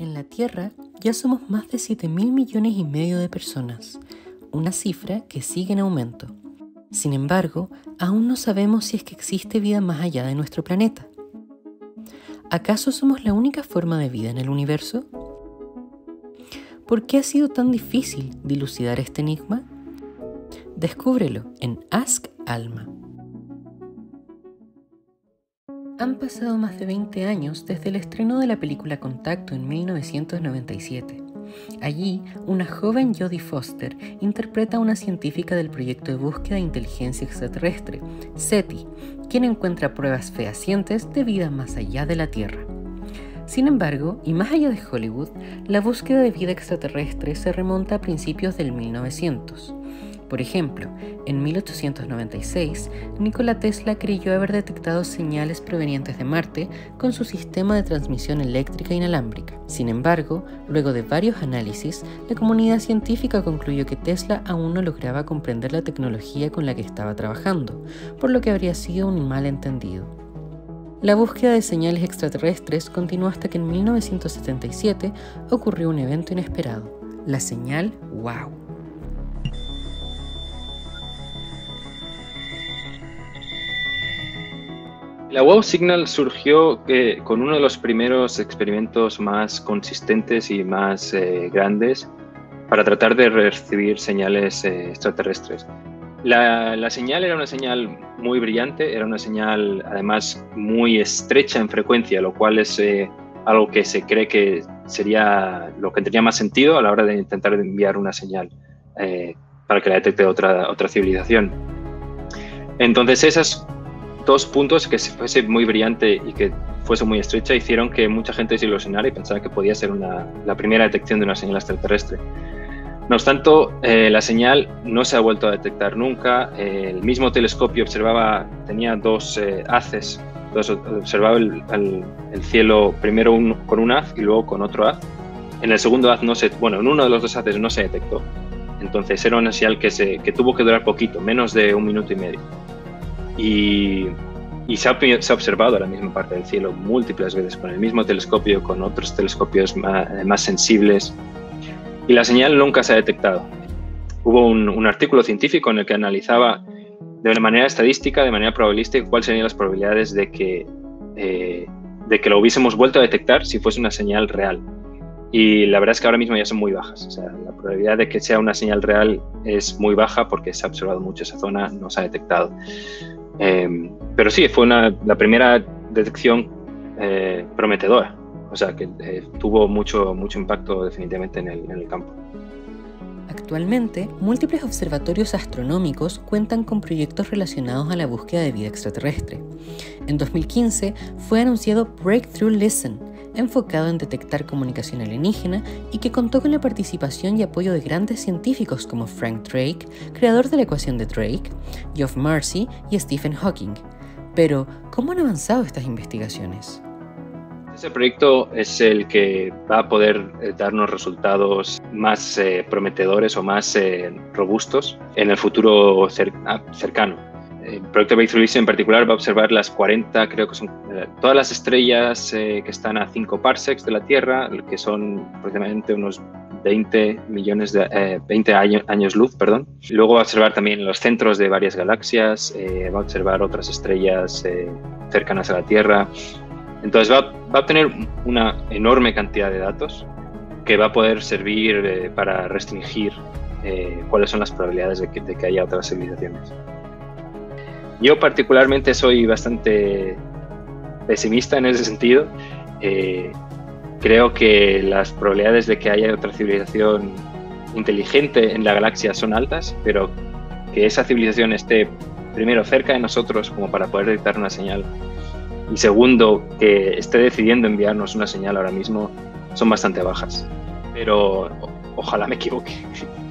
En la Tierra ya somos más de 7.000 millones y medio de personas, una cifra que sigue en aumento. Sin embargo, aún no sabemos si es que existe vida más allá de nuestro planeta. ¿Acaso somos la única forma de vida en el universo? ¿Por qué ha sido tan difícil dilucidar este enigma? Descúbrelo en Ask Alma. Han pasado más de 20 años desde el estreno de la película Contacto en 1997. Allí, una joven Jodie Foster interpreta a una científica del proyecto de búsqueda de inteligencia extraterrestre, SETI, quien encuentra pruebas fehacientes de vida más allá de la Tierra. Sin embargo, y más allá de Hollywood, la búsqueda de vida extraterrestre se remonta a principios del 1900. Por ejemplo, en 1896, Nikola Tesla creyó haber detectado señales provenientes de Marte con su sistema de transmisión eléctrica inalámbrica. Sin embargo, luego de varios análisis, la comunidad científica concluyó que Tesla aún no lograba comprender la tecnología con la que estaba trabajando, por lo que habría sido un malentendido. La búsqueda de señales extraterrestres continuó hasta que en 1977 ocurrió un evento inesperado, la señal WOW. La WOW Signal surgió con uno de los primeros experimentos más consistentes y más grandes para tratar de recibir señales extraterrestres. La señal era una señal muy brillante, era una señal además muy estrecha en frecuencia, lo cual es algo que se cree que sería lo que tendría más sentido a la hora de intentar enviar una señal para que la detecte otra civilización. Entonces esas dos puntos, que fuese muy brillante y que fuese muy estrecha, hicieron que mucha gente se ilusionara y pensara que podía ser la primera detección de una señal extraterrestre. No obstante, la señal no se ha vuelto a detectar nunca. El mismo telescopio tenía dos haces, observaba el cielo primero con un haz y luego con otro haz. En el segundo haz en uno de los dos haces no se detectó. Entonces era una señal que tuvo que durar poquito, menos de 1 minuto y medio. Y se ha observado la misma parte del cielo múltiples veces con el mismo telescopio, con otros telescopios más sensibles, y la señal nunca se ha detectado. Hubo un artículo científico en el que analizaba de una manera estadística, de manera probabilística, cuáles serían las probabilidades de que lo hubiésemos vuelto a detectar si fuese una señal real. Y la verdad es que ahora mismo ya son muy bajas. O sea, la probabilidad de que sea una señal real es muy baja porque se ha observado mucho esa zona, no se ha detectado. Pero sí, fue la primera detección prometedora, o sea que tuvo mucho impacto definitivamente en el campo. Actualmente, múltiples observatorios astronómicos cuentan con proyectos relacionados a la búsqueda de vida extraterrestre. En 2015 fue anunciado Breakthrough Listen, enfocado en detectar comunicación alienígena y que contó con la participación y apoyo de grandes científicos como Frank Drake, creador de la ecuación de Drake, Geoff Marcy y Stephen Hawking. Pero, ¿cómo han avanzado estas investigaciones? Ese proyecto es el que va a poder darnos resultados más prometedores o más robustos en el futuro cercano. El proyecto Breakthrough Listen en particular va a observar las 40, creo que son todas las estrellas que están a 5 parsecs de la Tierra, que son aproximadamente unos 20 años luz, perdón. Luego va a observar también los centros de varias galaxias, va a observar otras estrellas cercanas a la Tierra. Entonces va a obtener una enorme cantidad de datos que va a poder servir para restringir cuáles son las probabilidades de que haya otras civilizaciones. Yo particularmente soy bastante pesimista en ese sentido. Creo que las probabilidades de que haya otra civilización inteligente en la galaxia son altas, pero que esa civilización esté primero cerca de nosotros como para poder detectar una señal y segundo que esté decidiendo enviarnos una señal ahora mismo son bastante bajas. Pero ojalá me equivoque.